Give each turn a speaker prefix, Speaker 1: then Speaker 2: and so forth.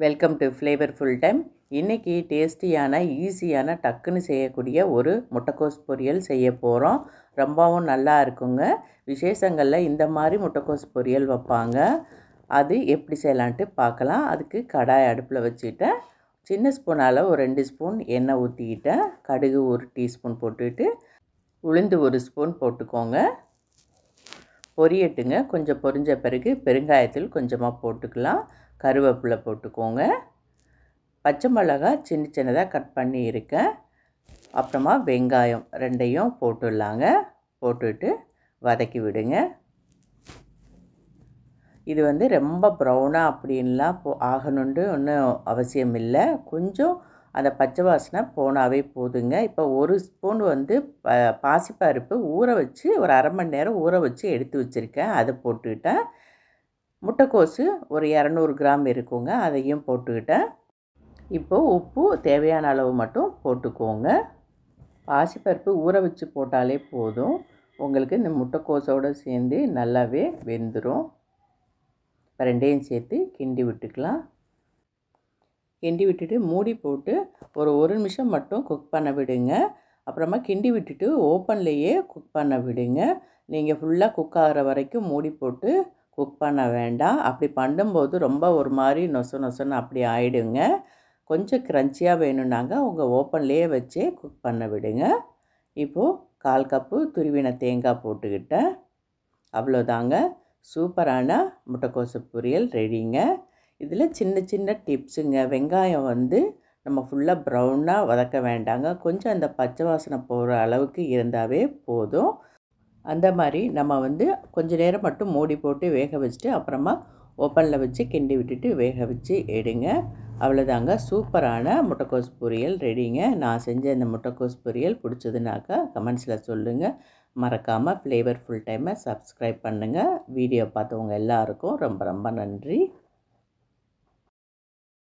Speaker 1: Welcome to flavourful time. இன்றைக்கி டேஸ்டியான ஈஸியான டக்குன்னு செய்யக்கூடிய ஒரு முட்டைக்கோஸ் பொரியல் செய்ய போகிறோம். ரொம்பவும் நல்லா இருக்குங்க. விசேஷங்களில் இந்த மாதிரி முட்டைக்கோஸ் பொரியல் வைப்பாங்க. அது எப்படி செய்யலான்ட்டு பார்க்கலாம். அதுக்கு கடாய் அடுப்பில் வச்சுட்டேன். சின்ன ஸ்பூனால் ஒரு 2 ஸ்பூன் எண்ணெய் ஊற்றிக்கிட்டேன். கடுகு 1 டீஸ்பூன் போட்டுட்டு உளுந்து 1 ஸ்பூன் போட்டுக்கோங்க. பொரியட்டுங்க. கொஞ்சம் பொரிஞ்ச பிறகு பெருங்காயத்தூள் கொஞ்சமாக போட்டுக்கலாம். கருவேப்பிலை போட்டுக்கோங்க. பச்சை மிளகாய் சின்ன சின்னதாக கட் பண்ணி இருக்கேன். அப்புறமா வெங்காயம் 2ஐயும் போட்டுடலாங்க. போட்டுட்டு வதக்கி விடுங்க. இது ரொம்ப ப்ரௌனாக அப்படின்லாம் ஆகணுன்ட்டு ஒன்றும் அவசியம் இல்லை. கொஞ்சம் அந்த பச்சை வாசனை போனாவே போதுங்க. இப்போ 1 ஸ்பூன் பாசிப்பருப்பு ஊற வச்சு ஒரு அரை மணி நேரம் ஊற வச்சு எடுத்து வச்சுருக்கேன். அதை போட்டுக்கிட்டேன். முட்டைக்கோஸு ஒரு 200 கிராம் இருக்குங்க. அதையும் போட்டுக்கிட்டேன். இப்போது உப்பு தேவையான அளவு மட்டும் போட்டுக்கோங்க. பாசிப்பருப்பு ஊற வச்சு போட்டாலே போதும். உங்களுக்கு இந்த முட்டைக்கோஸோடு சேர்ந்து நல்லாவே வெந்துடும். இப்போ 2ஐயும் சேர்த்து கிண்டி விட்டுக்கலாம். கிண்டி விட்டுட்டு மூடி போட்டு ஒரு நிமிஷம் மட்டும் குக் பண்ண விடுங்க. அப்புறமா கிண்டி விட்டுட்டு ஓப்பன்லேயே குக் பண்ண விடுங்க. நீங்கள் ஃபுல்லாக குக் ஆகிற வரைக்கும் மூடி போட்டு குக் பண்ண வேண்டாம். அப்படி பண்ணும்போது ரொம்ப ஒரு மாதிரி நொசன்னு அப்படி ஆகிடுங்க. கொஞ்சம் க்ரன்ச்சியாக வேணும்னாங்க உங்கள் ஓப்பன்லேயே வச்சே குக் பண்ண விடுங்க. இப்போது 1/4 கப்பு துருவின தேங்காய் போட்டுக்கிட்டேன். அவ்வளோதாங்க. சூப்பரான முட்டைக்கோசு பொரியல் ரெடிங்க. இதில் சின்ன சின்ன டிப்ஸுங்க. வெங்காயம் நம்ம ஃபுல்லாக ப்ரௌனாக வதக்க வேண்டாங்க. கொஞ்சம் அந்த பச்சை வாசனை போகிற அளவுக்கு இருந்தாவே போதும். அந்த மாதிரி நம்ம கொஞ்ச நேரம் மட்டும் மூடி போட்டு வேக வச்சுட்டு அப்புறமா ஓப்பனில் வச்சு கிண்டி விட்டுட்டு வேக வச்சு எடுங்க. அவ்வளோதாங்க. சூப்பரான முட்டைக்கோஸ் பொரியல் ரெடிங்க. நான் செஞ்ச இந்த முட்டைக்கோஸ் பொரியல் பிடிச்சதுனாக்கா கமெண்ட்ஸில் சொல்லுங்கள். மறக்காமல் ஃப்ளேவர்ஃபுல் டைமை சப்ஸ்கிரைப் பண்ணுங்கள். வீடியோ பார்த்தவங்க எல்லாருக்கும் ரொம்ப ரொம்ப நன்றி.